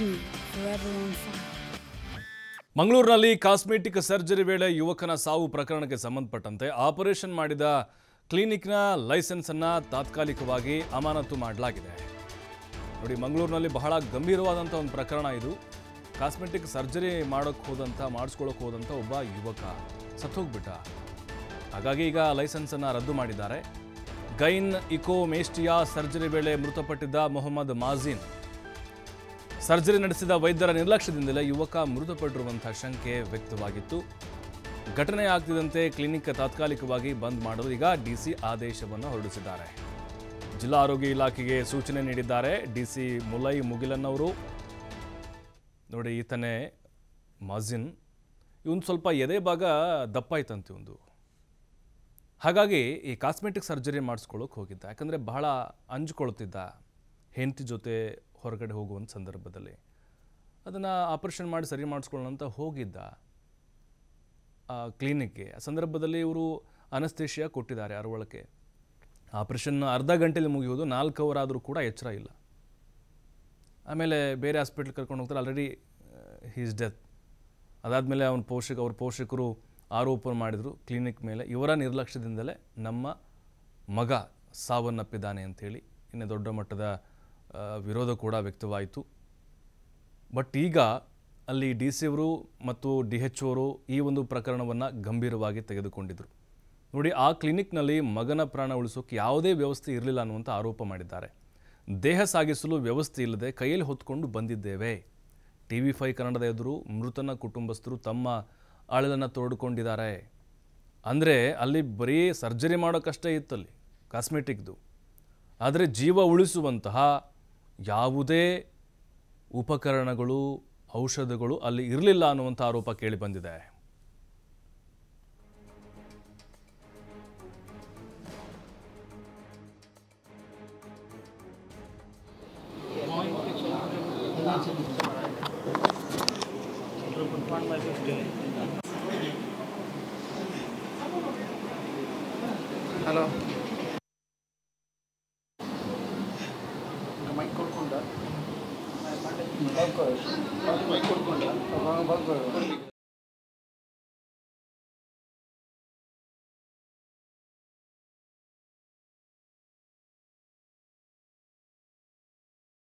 Disney Forever on Fire. ಮಂಗಳೂರಿನಲ್ಲಿ cosmetic surgery ವೇಳೆ ಯುವಕನ ಸಾವು ಪ್ರಕರಣಕ್ಕೆ ಸಂಬಂಧಪಟ್ಟಂತೆ ಆಪರೇಷನ್ ಮಾಡಿದ ಕ್ಲಿನಿಕ್ನ ಲೈಸೆನ್ಸ್ ಅನ್ನು ತಾತ್ಕಾಲಿಕವಾಗಿ ಅಮಾನತು ಮಾಡಲಾಗಿದೆ. ನೋಡಿ, ಮಂಗಳೂರಿನಲ್ಲಿ ಬಹಳ ಗಂಭೀರವಾದಂಥ ಒಂದು ಪ್ರಕರಣ ಇದು. ಕಾಸ್ಮೆಟಿಕ್ ಸರ್ಜರಿ ಮಾಡಿಸ್ಕೊಳ್ಳೋಕೆ ಹೋದಂಥ ಒಬ್ಬ ಯುವಕ ಸತ್ತೋಗ್ಬಿಟ್ಟ. ಹಾಗಾಗಿ ಈಗ ಲೈಸೆನ್ಸನ್ನು ರದ್ದು ಮಾಡಿದ್ದಾರೆ. ಗೈನ್ ಇಕೋಮೇಸ್ಟಿಯಾ ಸರ್ಜರಿ ವೇಳೆ ಮೃತಪಟ್ಟಿದ್ದ ಮೊಹಮ್ಮದ್ ಮಾಜಿನ್ ಸರ್ಜರಿ ನಡೆಸಿದ ವೈದ್ಯರ ನಿರ್ಲಕ್ಷ್ಯದಿಂದಲೇ ಯುವಕ ಮೃತಪಟ್ಟಿರುವಂಥ ಶಂಕೆ ವ್ಯಕ್ತವಾಗಿತ್ತು. ಘಟನೆ ಆಗ್ತಿದ್ದಂತೆ ಕ್ಲಿನಿಕ್ ತಾತ್ಕಾಲಿಕವಾಗಿ ಬಂದ್ ಮಾಡಲು ಈಗ ಡಿಸಿ ಆದೇಶವನ್ನು ಹೊರಡಿಸಿದ್ದಾರೆ. ಜಿಲ್ಲಾ ಆರೋಗ್ಯ ಇಲಾಖೆಗೆ ಸೂಚನೆ ನೀಡಿದ್ದಾರೆ ಡಿಸಿ ಮುಲೈ ಮುಗಿಲನ್ ಅವರು. ನೋಡಿ, ಈತನೇ ಮಾಜಿನ್. ಇವನು ಸ್ವಲ್ಪ ಎದೆ ಭಾಗ ದಪ್ಪ ಇತ್ತಂತೆ ಒಂದು. ಹಾಗಾಗಿ ಈ ಕಾಸ್ಮೆಟಿಕ್ ಸರ್ಜರಿ ಮಾಡಿಸ್ಕೊಳ್ಳೋಕೆ ಹೋಗಿದ್ದ. ಯಾಕಂದರೆ ಬಹಳ ಅಂಜಿಕೊಳ್ತಿದ್ದ ಹೆಂಡತಿ ಜೊತೆ ಹೊರಗಡೆ ಹೋಗುವಂಥ ಸಂದರ್ಭದಲ್ಲಿ. ಅದನ್ನು ಆಪರೇಷನ್ ಮಾಡಿ ಸರಿ ಮಾಡಿಸ್ಕೊಳ್ಳೋಣ ಅಂತ ಹೋಗಿದ್ದ ಕ್ಲಿನಿಕ್ಗೆ. ಆ ಸಂದರ್ಭದಲ್ಲಿ ಇವರು ಅನಸ್ತೇಷಿಯಾ ಕೊಟ್ಟಿದ್ದಾರೆ ಅರವಳಕ್ಕೆ. ಆಪರೇಷನ್ ಅರ್ಧ ಗಂಟೆಯಲ್ಲಿ ಮುಗಿಯೋದು, 4 ಅವರ್ ಆದರೂ ಕೂಡ ಎಚ್ಚರ ಇಲ್ಲ. ಆಮೇಲೆ ಬೇರೆ ಹಾಸ್ಪಿಟ್ಲ್ ಕರ್ಕೊಂಡು ಹೋಗ್ತಾರೆ. Already he's death. ಅದಾದಮೇಲೆ ಅವ್ರ ಪೋಷಕರು ಆರೋಪ ಮಾಡಿದರು ಕ್ಲಿನಿಕ್ ಮೇಲೆ. ಇವರ ನಿರ್ಲಕ್ಷ್ಯದಿಂದಲೇ ನಮ್ಮ ಮಗ ಸಾವನ್ನಪ್ಪಿದ್ದಾನೆ ಅಂಥೇಳಿ ಇನ್ನೂ ದೊಡ್ಡ ಮಟ್ಟದ ವಿರೋಧ ಕೂಡ ವ್ಯಕ್ತವಾಯಿತು. ಬಟ್ ಈಗ ಅಲ್ಲಿ ಡಿ ಸಿ ಅವರು ಮತ್ತು DH ಅವರು ಈ ಒಂದು ಪ್ರಕರಣವನ್ನು ಗಂಭೀರವಾಗಿ ತೆಗೆದುಕೊಂಡಿದ್ದರು. ನೋಡಿ, ಆ ಕ್ಲಿನಿಕ್ನಲ್ಲಿ ಮಗನ ಪ್ರಾಣ ಉಳಿಸೋಕೆ ಯಾವುದೇ ವ್ಯವಸ್ಥೆ ಇರಲಿಲ್ಲ ಅನ್ನುವಂಥ ಆರೋಪ ಮಾಡಿದ್ದಾರೆ. ದೇಹ ಸಾಗಿಸಲು ವ್ಯವಸ್ಥೆ ಇಲ್ಲದೆ ಕೈಯಲ್ಲಿ ಹೊತ್ಕೊಂಡು ಬಂದಿದ್ದೇವೆ. TV5 ಕನ್ನಡದ ಎದುರು ಮೃತನ ಕುಟುಂಬಸ್ಥರು ತಮ್ಮ ಅಳಲನ್ನು ತೋಡಿಕೊಂಡಿದ್ದಾರೆ. ಅಂದರೆ ಅಲ್ಲಿ ಬರೀ ಸರ್ಜರಿ ಮಾಡೋಕ್ಕಷ್ಟೇ ಇತ್ತಲ್ಲಿ ಕಾಸ್ಮೆಟಿಕ್ದು. ಆದರೆ ಜೀವ ಉಳಿಸುವಂತಹ ಯಾವುದೇ ಉಪಕರಣಗಳು, ಔಷಧಗಳು ಅಲ್ಲಿ ಇರಲಿಲ್ಲ ಅನ್ನುವಂಥ ಆರೋಪ ಕೇಳಿ ಬಂದಿದೆ. Hello, mic ಕೊಡ್ಕೊಂಡ